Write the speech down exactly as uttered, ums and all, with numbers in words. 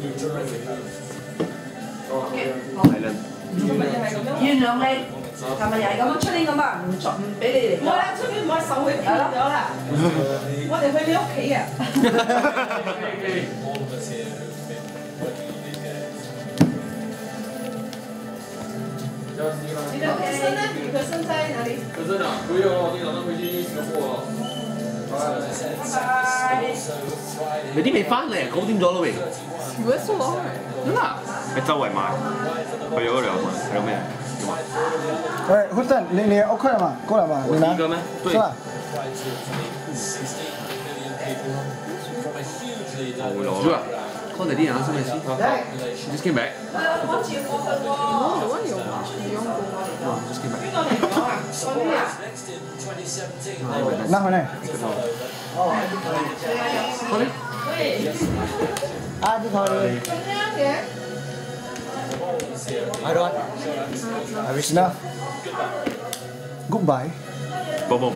係啦。 原諒你，係咪又係咁樣？出年咁啊，唔作唔俾你嚟。 唔係啦，出年唔可以受佢騙咗啦。我哋去你屋企啊！你的可生呢？你可生在哪里？ 可生啊，不用，你打算回去新加坡啊？ 拜拜。 你啲未翻嚟，九點咗啦喂。 唔會數落去。 真啊？喺周圍買，去咗嗰度買，去咗咩？ 喂，胡登，你你 OK 了吗？够了吗？你拿。 一个吗？对。 是吧？ 我會攞啦。call 你啲人先咪先。Just came back。 我照過去喎。 有啊有啊，有用過。 No, just came back。 邊個嚟講啊？我呢啊？ 拿回来。 好嘞。 啊，你好嘞。 咁樣嘅。 I don't. I wish now. Goodbye. Boom boom.